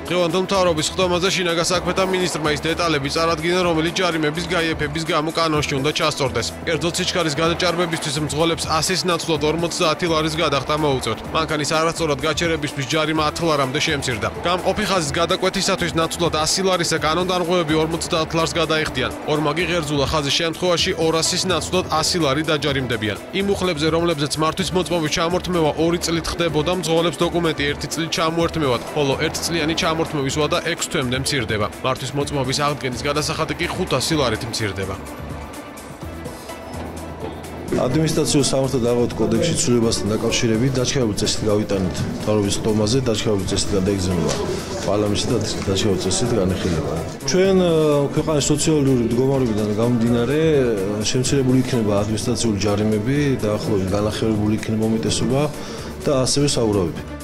დღევანდელ მთავრობის ხდომაზე შინაგან საქმეთა მინისტრმა ის დეტალები წარადგინა, რომელიც ჯარიმების გაიეფების გამო კანონში უნდა ჩასწორდეს. კერძოდ სიჩქარის გადაჭარბებისთვის მძღოლებს 100-ის ნაცვლად 50 ლარის გადახდა მოუწევთ. მანქანის არასწორად გაჩერებისთვის ჯარიმა 10 ლარამდე შემცირდა. გამყოფი ხაზის გადაკვეთისათვის ნაცვლად 100 ლარისა კანონდარღვევები 50 ლარს გადაიხდიან. ორმაგი ღერძულა ხაზის შემთხვევაში 200-ის ნაცვლად 100 ლარი დაჯარიმდებიან. იმ უხლებზე, რომლებზეც მართვის მოწმობის ჩამორთმევა 2 წლით ხდებოდა, მძღოლებს დოკუმენტი 1 წლით ჩამოერთმევათ, ხოლო 1 წლიანი ჩამორთმევის ვადა 6 თვემდე მცირდება. მართვის მოწმობის აღდგენის გადასახადი კი 500 ლარით მცირდება. ადმინისტრაციულ სამართალ დაღუპულ კოდექსში ცვლილებასთან დაკავშირებით დაჩქარებული წესით გავიტანეთ მთავრობის ხდომაზე, დაჩქარებული წესით გადაიგზავნება პარლამენტში და დაჩქარებული წესით განეხილება. ჩვენ ქვეყანის სოციალური მდგომარეობიდან გამომდინარე შემცირებული იქნება ადმინისტრაციული ჯარიმები, დაახლოებით განახილებული იქნება უმეტესობა და ასევე საურავები.